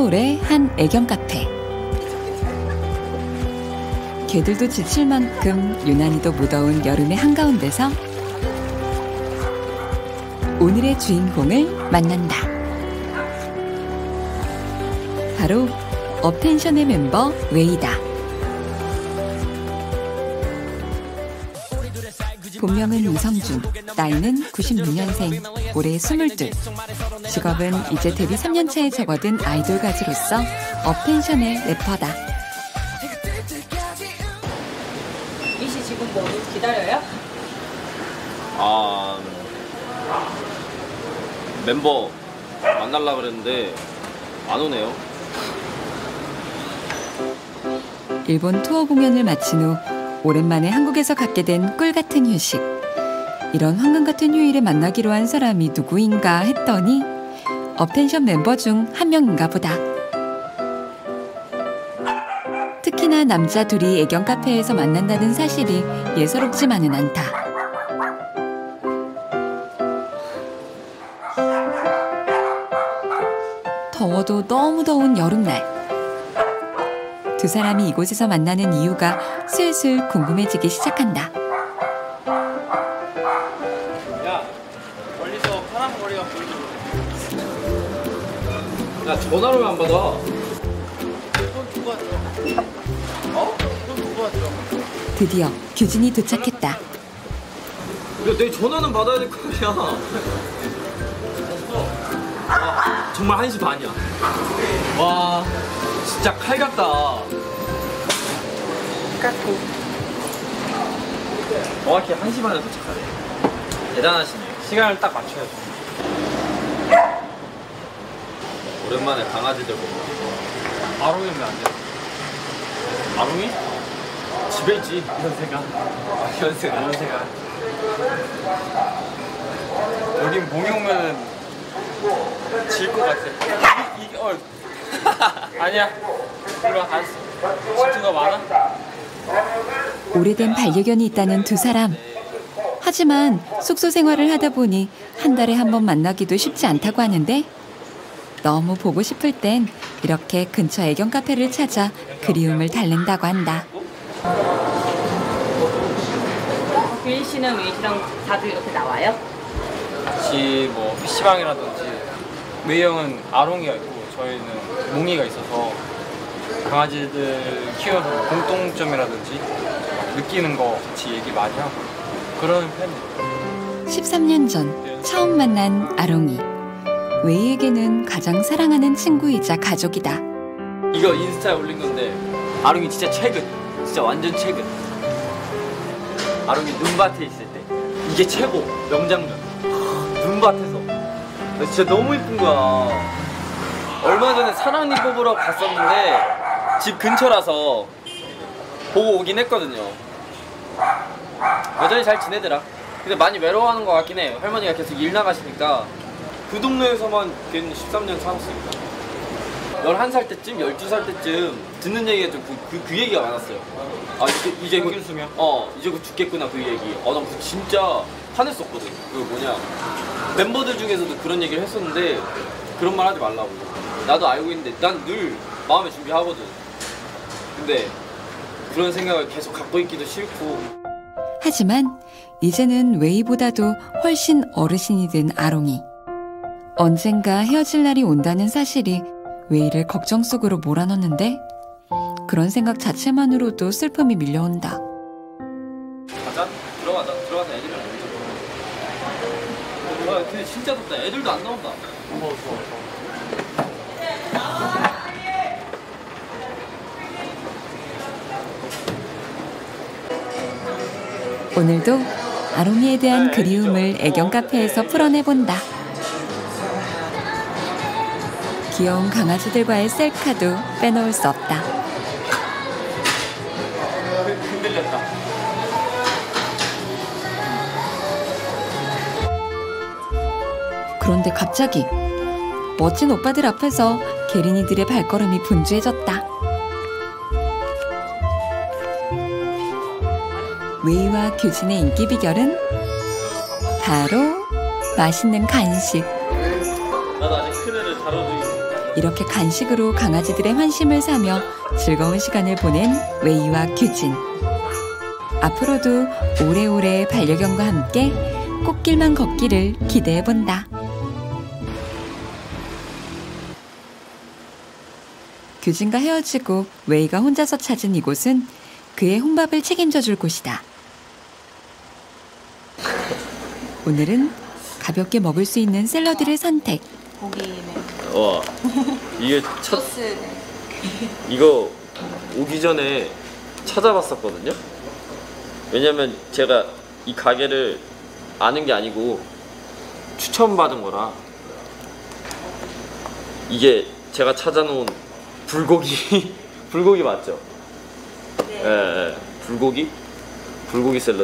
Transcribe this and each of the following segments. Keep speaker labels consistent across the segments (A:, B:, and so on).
A: 서울의 한 애견 카페. 개들도 지칠 만큼 유난히도 무더운 여름의 한가운데서 오늘의 주인공을 만난다. 바로 업텐션의 멤버 웨이다. 본명은 이성준, 나이는 96년생, 올해 22. 직업은 이제 데뷔 3년차에 접어든 아이돌 가수로서 업텐션의 래퍼다.
B: 이씨 지금 뭐 기다려요?
C: 멤버 만나려고 그랬는데 안 오네요.
A: 일본 투어 공연을 마친 후 오랜만에 한국에서 갖게 된 꿀같은 휴식. 이런 황금 같은 휴일에 만나기로 한 사람이 누구인가 했더니 업텐션 멤버 중 한 명인가 보다. 특히나 남자 둘이 애견 카페에서 만난다는 사실이 예사롭지만은 않다. 더워도 너무 더운 여름날. 두 사람이 이곳에서 만나는 이유가 슬슬 궁금해지기 시작한다.
C: 야, 멀리서 파란 머리가 보이지? 야, 전화를 왜 안 받아?
D: 돈 두고 왔죠. 어? 돈 두고 왔죠.
A: 드디어 규진이 도착했다.
C: 야, 내 전화는 받아야 될 거 아니야. 정말 1시 반이야. 와, 진짜 칼 같다.
D: 깎고.
C: 정확히 1시 반에 도착하네. 대단하시네. 시간을 딱 맞춰야죠. 오랜만에 강아지들 보고. 아롱이 왜 안 돼? 아롱이? 집에 있지. 연세가. 연세가.
D: 여긴 몽이 오면은 질 것 같아. 아니야. 그럼 알았어. 질투가 많아?
A: 오래된 반려견이 있다는 두 사람. 하지만 숙소 생활을 하다 보니 한 달에 한 번 만나기도 쉽지 않다고 하는데 너무 보고 싶을 땐 이렇게 근처 애견 카페를 찾아 그리움을 달랜다고 한다.
B: 규인 씨는 웨이 씨랑 자주 이렇게 나와요?
D: 같이 뭐 PC방이라든지 웨이 형은 아롱이가 있고 저희는 몽이가 있어서 강아지들 키워서 공통점이라든지 느끼는 거 같이 얘기 많이 하고 그러는 편이에요.
A: 13년 전 처음 만난 아롱이. 웨이에게는 가장 사랑하는 친구이자 가족이다.
C: 이거 인스타에 올린 건데 아롱이 진짜 최근. 진짜 완전 최근. 아롱이 눈밭에 있을 때 이게 최고 명장면. 눈밭에서 진짜 너무 이쁜 거야. 얼마 전에 사랑니 뽑으러 갔었는데 집 근처라서 보고 오긴 했거든요. 여전히 잘 지내더라. 근데 많이 외로워하는 것 같긴 해. 할머니가 계속 일 나가시니까. 그 동네에서만 걔는 13년 살았으니까 11살 때쯤, 12살 때쯤 듣는 얘기가 좀 그 얘기가 많았어요. 아 이제 그 수명? 이제 그 죽겠구나 그 얘기. 난 그 진짜 화냈었거든. 그 뭐냐 멤버들 중에서도 그런 얘기를 했었는데 그런 말 하지 말라고. 나도 알고 있는데 난 늘 마음에 준비하거든. 근데 그런 생각을 계속 갖고 있기도 싫고.
A: 하지만 이제는 웨이보다도 훨씬 어르신이 된 아롱이. 언젠가 헤어질 날이 온다는 사실이 웨이를 걱정 속으로 몰아넣는데 그런 생각 자체만으로도 슬픔이 밀려온다.
C: 가자. 들어가자. 들어가서 애들이랑 놀자. 근데 진짜 덥다. 애들도 안 나온다. 더워.
A: 오늘도 아롱이에 대한 그리움을 애견 카페에서 풀어내본다. 귀여운 강아지들과의 셀카도 빼놓을 수 없다.
D: 흔들렸다.
A: 그런데 갑자기 멋진 오빠들 앞에서 게린이들의 발걸음이 분주해졌다. 웨이와 규진의 인기 비결은 바로 맛있는 간식.
C: 나도 아직 큰 애를 다뤄두기
A: 이렇게 간식으로 강아지들의 환심을 사며 즐거운 시간을 보낸 웨이와 규진. 앞으로도 오래오래 반려견과 함께 꽃길만 걷기를 기대해본다. 규진과 헤어지고 웨이가 혼자서 찾은 이곳은 그의 혼밥을 책임져줄 곳이다. 오늘은 가볍게 먹을 수 있는 샐러드를 선택.
B: 고기네.
C: 와, 이게
B: 소스네.
C: 이거 오기 전에 찾아봤었거든요. 왜냐면 제가 이 가게를 아는 게 아니고 추천받은 거라. 이게 제가 찾아놓은 불고기 불고기 맞죠?
B: 네.
C: 예, 불고기 샐러드.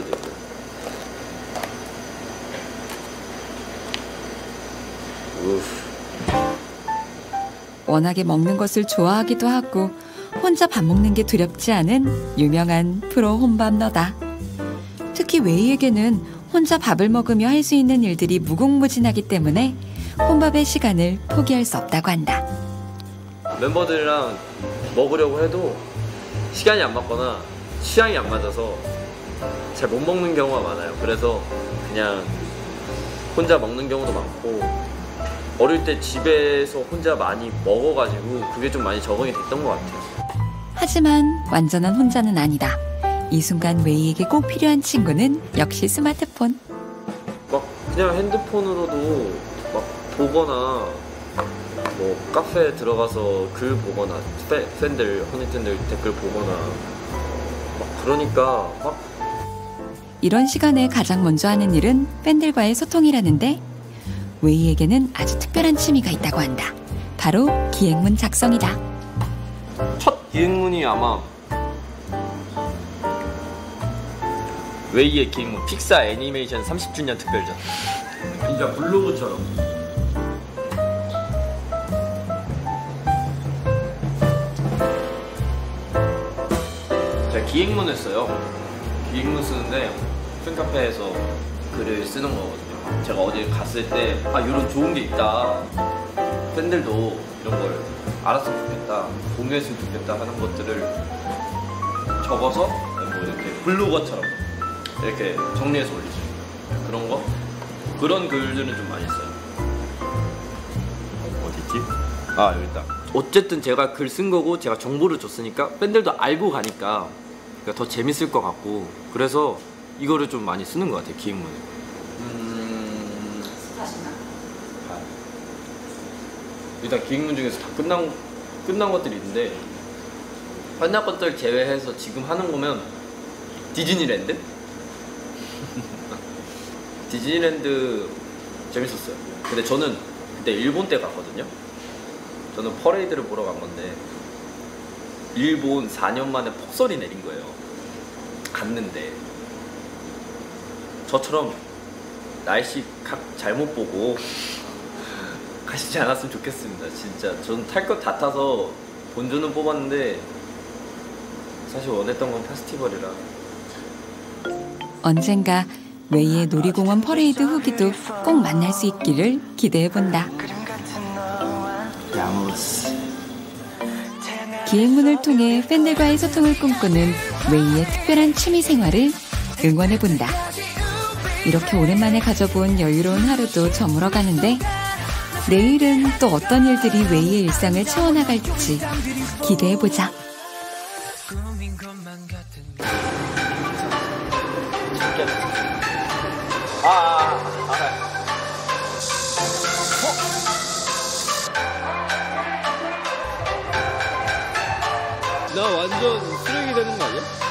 A: 워낙에 먹는 것을 좋아하기도 하고 혼자 밥 먹는 게 두렵지 않은 유명한 프로 혼밥러다. 특히 웨이에게는 혼자 밥을 먹으며 할 수 있는 일들이 무궁무진하기 때문에 혼밥의 시간을 포기할 수 없다고 한다.
C: 멤버들이랑 먹으려고 해도 시간이 안 맞거나 취향이 안 맞아서 잘 못 먹는 경우가 많아요. 그래서 그냥 혼자 먹는 경우도 많고, 어릴 때 집에서 혼자 많이 먹어가지고 그게 좀 많이 적응이 됐던 것 같아요.
A: 하지만 완전한 혼자는 아니다. 이 순간 웨이에게 꼭 필요한 친구는 역시 스마트폰.
C: 막 그냥 핸드폰으로도 막 보거나 뭐 카페에 들어가서 글 보거나 팬들, 허니팬들 댓글 보거나 막 그러니까 막
A: 이런 시간에 가장 먼저 하는 일은 팬들과의 소통이라는데 웨이에게는 아주 특별한 취미가 있다고 한다. 바로 기획문 작성이다.
C: 첫 기획문이 아마 웨이의 기획문 픽사 애니메이션 30주년 특별전. 진짜 블로그처럼. 제가 기획문을 써요. 기획문 쓰는데 팬카페에서 글을 쓰는 거거든요. 제가 어디 갔을 때 이런 좋은 게 있다, 팬들도 이런 걸 알았으면 좋겠다, 공유했으면 좋겠다 하는 것들을 적어서 뭐 이렇게 블로거처럼 이렇게 정리해서 올리죠. 그런 거? 그런 글들은 좀 많이 써요. 어딨지? 여기 있다. 어쨌든 제가 글 쓴 거고 제가 정보를 줬으니까 팬들도 알고 가니까 더 재밌을 것 같고, 그래서 이거를 좀 많이 쓰는 것 같아요, 기획문을. 일단 기획문 중에서 다 끝난 것들이 있는데, 끝난 것들 제외해서 지금 하는 거면 디즈니랜드? 디즈니랜드 재밌었어요. 근데 저는 그때 일본 때 갔거든요. 저는 퍼레이드를 보러 간 건데 일본 4년 만에 폭설이 내린 거예요. 갔는데 저처럼 날씨 각 잘못 보고 가시지 않았으면 좋겠습니다. 진짜 저는 탈 것 다 타서 본전은 뽑았는데 사실 원했던 건 페스티벌이라.
A: 언젠가 웨이의 놀이공원 퍼레이드 후기도 꼭 만날 수 있기를 기대해본다. 기획문을 통해 팬들과의 소통을 꿈꾸는 웨이의 특별한 취미 생활을 응원해본다. 이렇게 오랜만에 가져본 여유로운 하루도 저물어가는데 내일은 또 어떤 일들이 웨이의 일상을 채워나갈지 기대해보자.
C: 나 완전 쓰레기 되는 거 아니야?